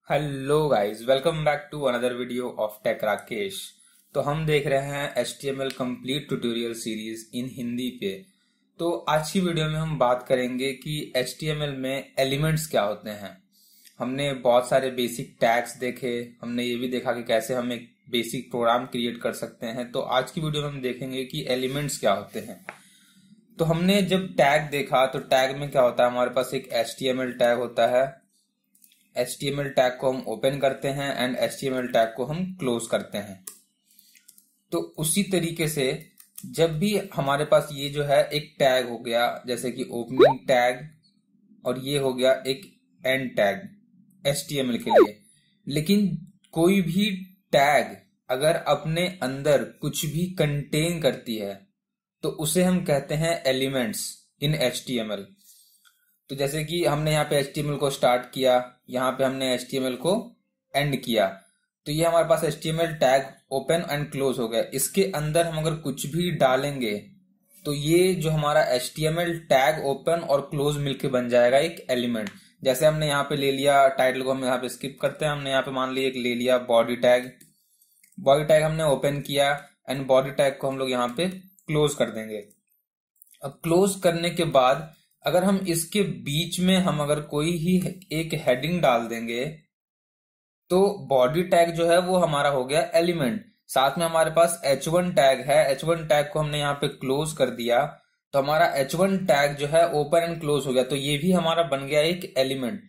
Hello guys, welcome back to another video of tech Rakesh. तो हम देख रहे हैं HTML complete tutorial series in Hindi पे। तो आज की वीडियो में हम बात करेंगे कि HTML में एलिमेंट्स क्या होते हैं। हमने बहुत सारे बेसिक टैग्स देखे, हमने ये भी देखा कि कैसे हम एक बेसिक प्रोग्राम क्रिएट कर सकते हैं। तो आज की वीडियो में हम देखेंगे कि एलिमेंट्स क्या होते हैं। तो हमने जब टैग देखा तो टैग में क्या होता है, हमारे पास एक HTML टैग होता है। HTML टैग को हम ओपन करते हैं एंड HTML टैग को हम क्लोज करते हैं। तो उसी तरीके से जब भी हमारे पास ये जो है एक टैग हो गया, जैसे कि ओपनिंग टैग, और ये हो गया एक एंड टैग HTML के लिए। लेकिन कोई भी टैग अगर अपने अंदर कुछ भी कंटेन करती है तो उसे हम कहते हैं एलिमेंट्स इन HTML। तो जैसे कि हमने यहाँ पे HTML को स्टार्ट किया, यहाँ पे हमने HTML को एंड किया, तो ये हमारे पास HTML tag open and close हो गया। इसके अंदर हम अगर कुछ भी डालेंगे तो ये जो हमारा HTML टैग ओपन और क्लोज मिलके बन जाएगा एक एलिमेंट। जैसे हमने यहाँ पे ले लिया, टाइटल को हम यहाँ पे स्किप करते हैं, हमने यहाँ पे मान लिया एक ले लिया बॉडी टैग। बॉडी टैग हमने ओपन किया एंड बॉडी टैग को हम लोग यहाँ पे क्लोज कर देंगे। अब क्लोज करने के बाद अगर हम इसके बीच में हम अगर कोई ही एक हेडिंग डाल देंगे तो बॉडी टैग जो है वो हमारा हो गया एलिमेंट। साथ में हमारे पास H1 टैग है, H1 टैग को हमने यहाँ पे क्लोज कर दिया तो हमारा H1 टैग जो है ओपन एंड क्लोज हो गया, तो ये भी हमारा बन गया एक एलिमेंट।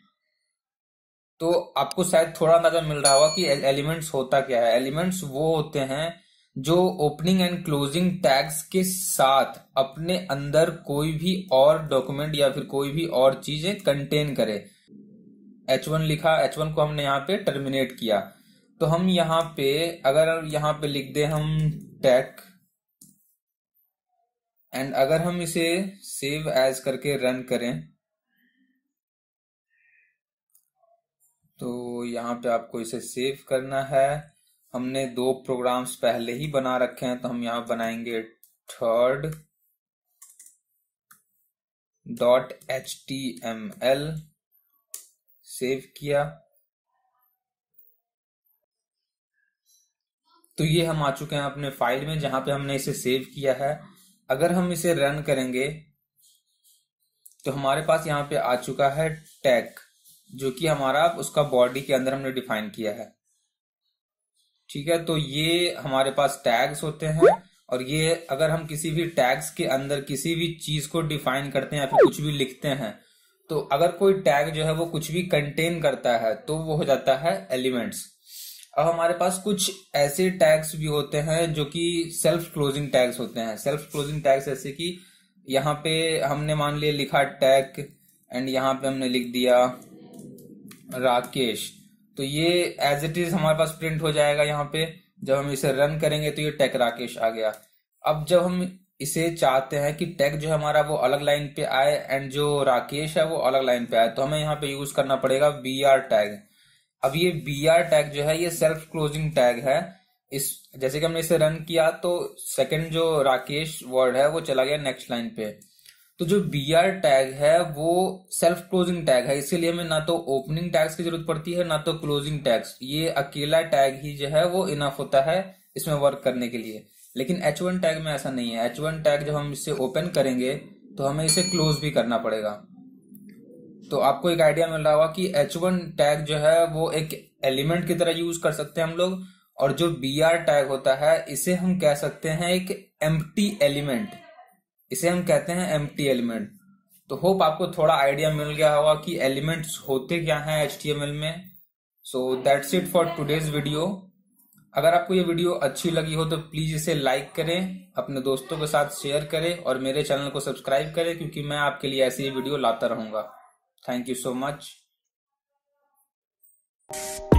तो आपको शायद थोड़ा अंदाजा मिल रहा होगा कि एलिमेंट्स होता क्या है। एलिमेंट्स वो होते हैं जो ओपनिंग एंड क्लोजिंग टैग्स के साथ अपने अंदर कोई भी और डॉक्यूमेंट या फिर कोई भी और चीजें कंटेन करे। H1 लिखा, H1 को हमने यहाँ पे टर्मिनेट किया, तो हम यहाँ पे अगर यहाँ पे लिख दे हम टेक, एंड अगर हम इसे सेव एज करके रन करें तो यहाँ पे आपको इसे सेव करना है। हमने 2 प्रोग्राम्स पहले ही बना रखे हैं, तो हम यहाँ बनाएंगे third.html। सेव किया तो ये हम आ चुके हैं अपने फाइल में जहां पे हमने इसे सेव किया है। अगर हम इसे रन करेंगे तो हमारे पास यहाँ पे आ चुका है टैग, जो कि हमारा उसका बॉडी के अंदर हमने डिफाइन किया है। ठीक है, तो ये हमारे पास टैग्स होते हैं, और ये अगर हम किसी भी टैग्स के अंदर किसी भी चीज को डिफाइन करते हैं या फिर कुछ भी लिखते हैं, तो अगर कोई टैग जो है वो कुछ भी कंटेन करता है तो वो हो जाता है एलिमेंट्स। अब हमारे पास कुछ ऐसे टैग्स भी होते हैं जो कि सेल्फ क्लोजिंग टैग्स होते हैं। सेल्फ क्लोजिंग टैग्स ऐसे कि यहाँ पे हमने मान लिया लिखा टैग एंड यहाँ पे हमने लिख दिया राकेश, तो ये एज इट इज हमारे पास प्रिंट हो जाएगा। यहाँ पे जब हम इसे रन करेंगे तो ये टेक राकेश आ गया। अब जब हम इसे चाहते हैं कि टैग जो है हमारा वो अलग लाइन पे आए एंड जो राकेश है वो अलग लाइन पे आए, तो हमें यहाँ पे यूज करना पड़ेगा BR टैग। अब ये BR टैग जो है ये सेल्फ क्लोजिंग टैग है। इस जैसे कि हमने इसे रन किया तो सेकंड जो राकेश वर्ड है वो चला गया नेक्स्ट लाइन पे। तो जो BR टैग है वो सेल्फ क्लोजिंग टैग है, इसीलिए हमें ना तो ओपनिंग टैग्स की जरूरत पड़ती है ना तो क्लोजिंग टैग्स। ये अकेला टैग ही जो है वो इनफ होता है इसमें वर्क करने के लिए। लेकिन H1 टैग में ऐसा नहीं है। H1 टैग जब हम इसे ओपन करेंगे तो हमें इसे क्लोज भी करना पड़ेगा। तो आपको एक आइडिया मिल रहा होगा कि H1 टैग जो है वो एक एलिमेंट की तरह यूज कर सकते हैं हम लोग, और जो BR टैग होता है इसे हम कह सकते हैं एक एम्प्टी एलिमेंट। इसे हम कहते हैं एम्प्टी एलिमेंट। तो होप आपको थोड़ा आइडिया मिल गया होगा कि एलिमेंट्स होते क्या हैं HTML में। So that's it for today's video. अगर आपको ये वीडियो अच्छी लगी हो तो प्लीज इसे लाइक करें, अपने दोस्तों के साथ शेयर करें और मेरे चैनल को सब्सक्राइब करें, क्योंकि मैं आपके लिए ऐसी ही वीडियो लाता रहूंगा। Thank you so much.